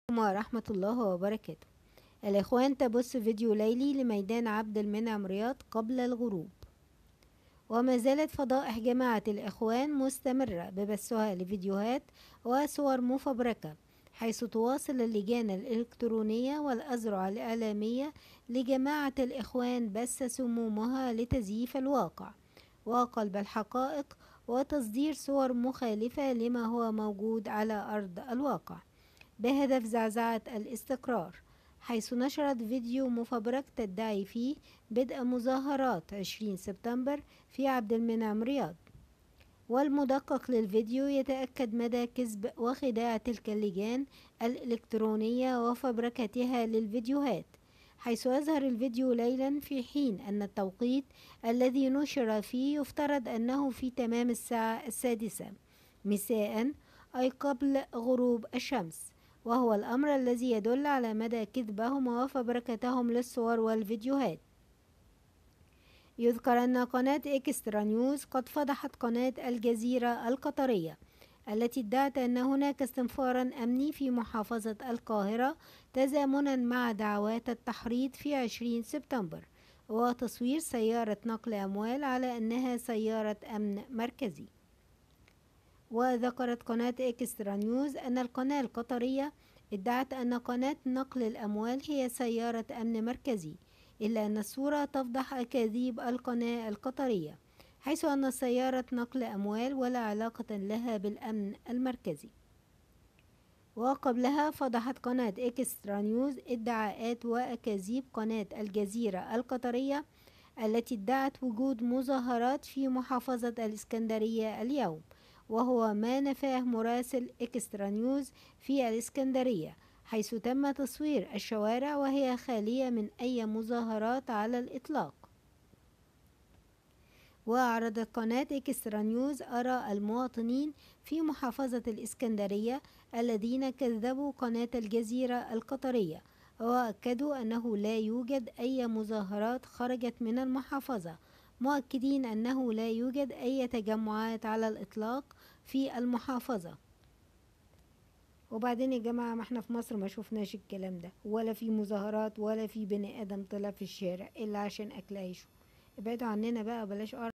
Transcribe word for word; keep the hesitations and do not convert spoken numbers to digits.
ورحمة الله وبركاته. الإخوان تبث فيديو ليلي لميدان عبد المنعم رياض قبل الغروب. وما زالت فضائح جماعة الإخوان مستمرة ببثها لفيديوهات وصور مفبركة، حيث تواصل اللجان الإلكترونية والأذرع الإعلامية لجماعة الإخوان بث سمومها لتزييف الواقع وقلب الحقائق وتصدير صور مخالفة لما هو موجود على أرض الواقع بهدف زعزعة الاستقرار، حيث نشرت فيديو مفبرك تدعي فيه بدء مظاهرات عشرين سبتمبر في عبد المنعم رياض. والمدقق للفيديو يتأكد مدى كذب وخداع تلك اللجان الإلكترونية وفبركتها للفيديوهات، حيث يظهر الفيديو ليلا في حين أن التوقيت الذي نشر فيه يفترض أنه في تمام الساعة السادسة مساء، أي قبل غروب الشمس، وهو الأمر الذي يدل على مدى كذبهم وفبركتهم للصور والفيديوهات. يذكر أن قناة إكسترا نيوز قد فضحت قناة الجزيرة القطرية التي ادعت أن هناك استنفارا أمني في محافظة القاهرة تزامنا مع دعوات التحريض في عشرين سبتمبر، وتصوير سيارة نقل أموال على أنها سيارة أمن مركزي. وذكرت قناة إكسترا نيوز أن القناة القطرية ادعت أن قناة نقل الأموال هي سيارة أمن مركزي، إلا أن الصورة تفضح أكاذيب القناة القطرية، حيث أن سيارة نقل أموال ولا علاقة لها بالأمن المركزي. وقبلها فضحت قناة إكسترا نيوز ادعاءات وأكاذيب قناة الجزيرة القطرية التي ادعت وجود مظاهرات في محافظة الإسكندرية اليوم، وهو ما نفاه مراسل إكسترا نيوز في الإسكندرية، حيث تم تصوير الشوارع وهي خالية من أي مظاهرات على الإطلاق. وعرضت قناة إكسترا نيوز آراء المواطنين في محافظة الإسكندرية الذين كذبوا قناة الجزيرة القطرية، وأكدوا أنه لا يوجد أي مظاهرات خرجت من المحافظة، مؤكدين أنه لا يوجد أي تجمعات على الإطلاق في المحافظة. وبعدين يا جماعة، ما احنا في مصر ما شوفناش الكلام ده، ولا في مظاهرات ولا في بني آدم طلع في الشارع إلا عشان أكل عيشه. ابعدوا عننا بقى، بلاش